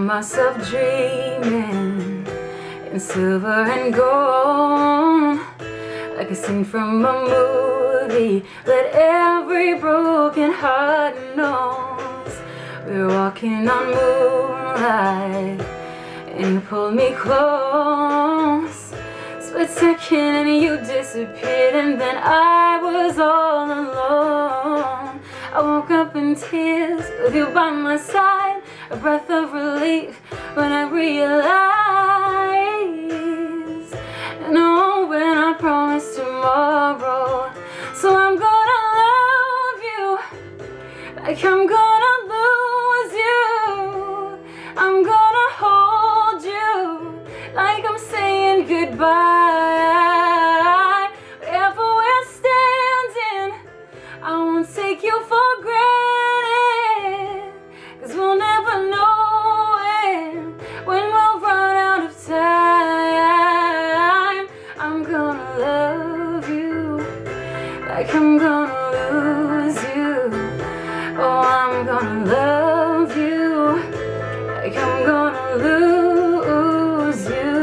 Found myself dreaming in silver and gold, like a scene from a movie that every broken heart knows. We're walking on moonlight, and you pulled me close. Split second and you disappeared, and then I was all alone. I woke up in tears with you by my side, a breath of relief when I realized, no, when I promised tomorrow. So I'm gonna love you like I'm gonna lose you. I'm gonna hold you like I'm saying goodbye. Wherever we're standing, I won't take you for granted, 'cause we'll never know when we'll run out of time. I'm gonna love you like I'm gonna lose you. Oh, I'm gonna love you like I'm gonna lose you.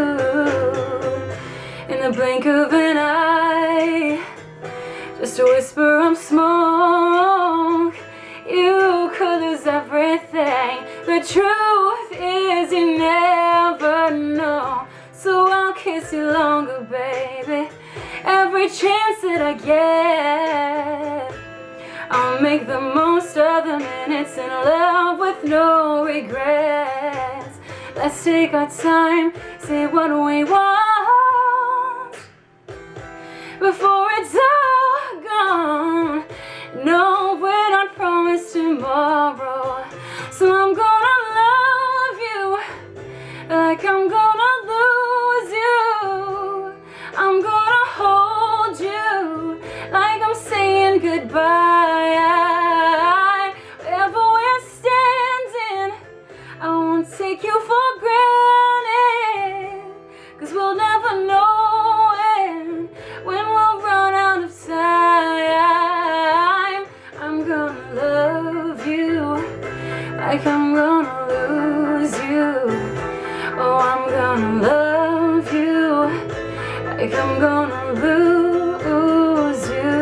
In the blink of an eye, just a whisper of smoke, you could lose everything. The truth is you never know. So I'll kiss you longer, baby, every chance that I get. I'll make the most of the minutes in love with no regrets. Let's take our time, say what we want before it's all gone. No, we're not promised tomorrow. So I'm gonna love you like I'm gonna lose you. I'm gonna hold you like I'm saying goodbye. Wherever we're standing, I won't take you for granted, 'cause we'll never know when we'll run out of time. I'm gonna love you like I'm gonna lose you. Oh, I'm gonna love you like I'm gonna lose you.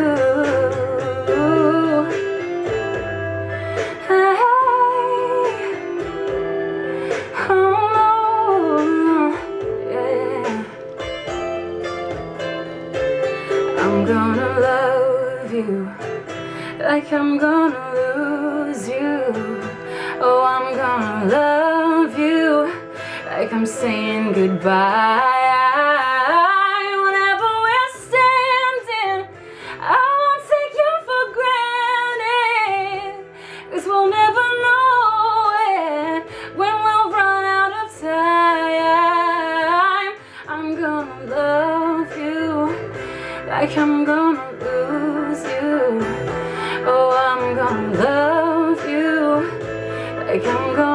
Hey, oh, yeah. I'm gonna love you like I'm gonna lose you. Oh, I'm gonna love you like I'm saying goodbye. Whenever we're standing, I won't take you for granted, 'cause we'll never know when we'll run out of time. I'm gonna love you like I'm gonna lose you. Oh, I'm gonna love you like I'm gonna